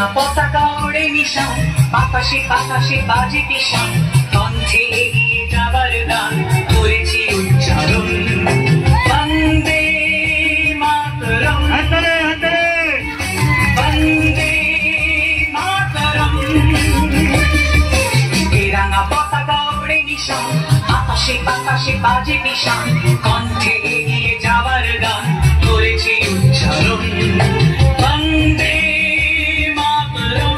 তেরাঙ্গা পতাকা ওড়ে নিশান, বাতাসে বাতাসে বাজে পিশান, কণ্ঠে এগিয়ে যাবার গান করেছি উচ্চারণ। বন্দে মাতরম, বন্দে মাতরম। তেরাঙ্গা পতাকা ওড়ে নিশান, বাতাসে বাতাসে বাজে পিশান, কণ্ঠে এগিয়ে যাবার গান করেছি উচ্চারণ। বন্দে মাতরম,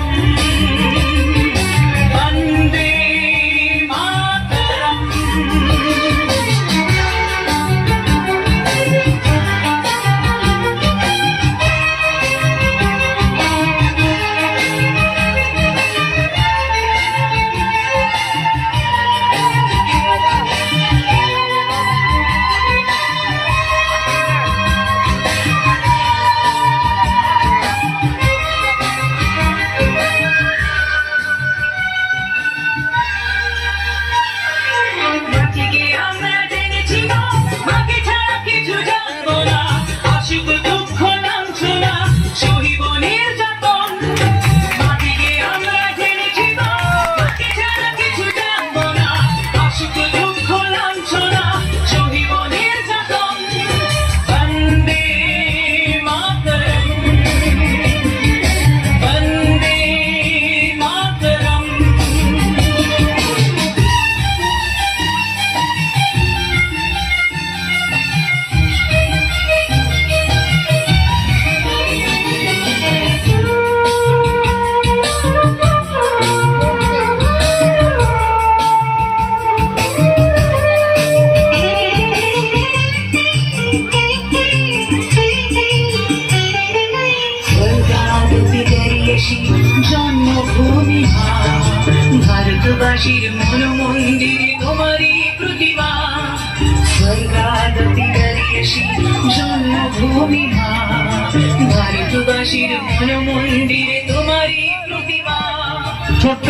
বন্দে মাতরম। জন্মভূমি ভারতবাসীর মন মন্দিরে তোমারই প্রতিমা। স্বর্গাদপি গরিয়সী জন্মভূমি ভারতবাসীর মন মন্দিরে তোমারই প্রতিমা। ছোট্ট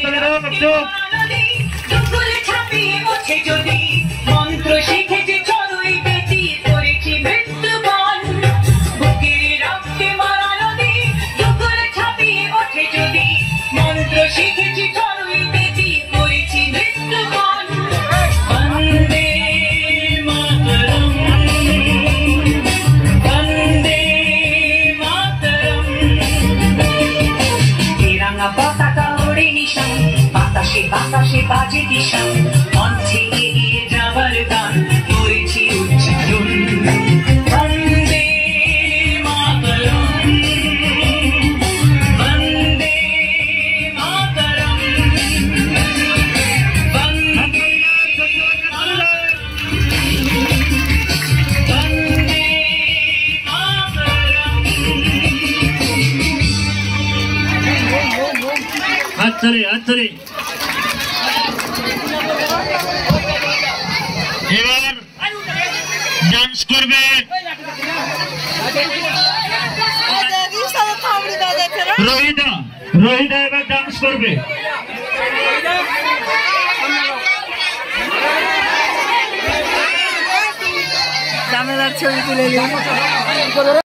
দুপুরে ছাপিয়ে ওঠে যদি মন্ত্র শিখেছে চড়ুই বেটি করেছি মৃত্যুবন। বুকের রক্তে মারা নদী দুপুরে ছাপিয়ে ওঠে যদি মন্ত্র শিখেছি চড়ুই বেটি করেছি মৃত্যুবন। বন্দে মাতরম, বন্দে মাতরম। তেরাঙ্গা পতাকা ওড়ে নিশান, বাতাসে বাতাসে বাজে দিশান, কণ্ঠে এগিয়ে যাবার গান করেছি উচ্চারণ। বন্দে মাতরম, বন্দে মাতরম, বন্দে মাতরম, বন্দে মাতরম। হাত ধরে এবার ডান্স করবে রোহিতা। এবার ডান্স করবে। ছবি তুলে